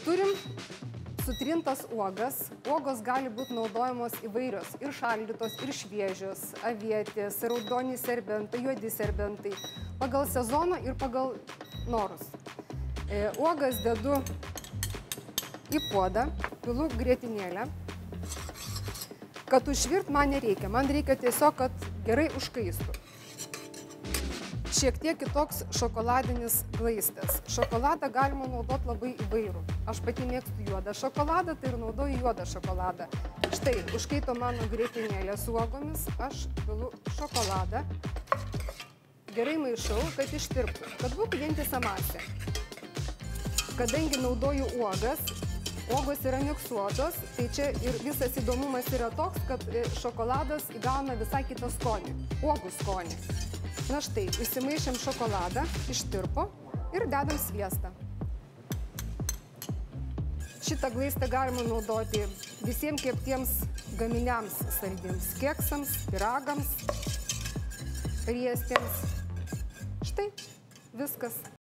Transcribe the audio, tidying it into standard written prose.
Turim sutrintas uogas. Uogos gali būti naudojamos įvairios, ir šaldytos, ir šviežios, avietės, raudoni serbentai, juodi serbentai, pagal sezoną ir pagal norus. Uogas dedu į puodą, pilu grietinėlę. Kad užvirt man nereikia, man reikia tiesiog, kad gerai užkaistų. Šiek tiek kitoks šokoladinis glaistas. Šokoladą galima naudoti labai įvairų. Aš pati mėgstu juodą šokoladą, tai ir naudoju juodą šokoladą. Štai, užkaito mano grietinėlė su uogomis, aš pilu šokoladą. Gerai maišau, kad ištirptų, kad būtų vientisa masė. Kadangi naudoju uogas, uogos yra miksuotos, tai čia ir visas įdomumas yra toks, kad šokoladas įgauna visai kitą skonį, uogų skonį. Na štai, įsimaišėm šokoladą, ištirpo ir dedam sviestą. Šitą glaistą galima naudoti visiems keptiems gaminiams saldiems, keksams, pyragams, riestėms. Štai, viskas.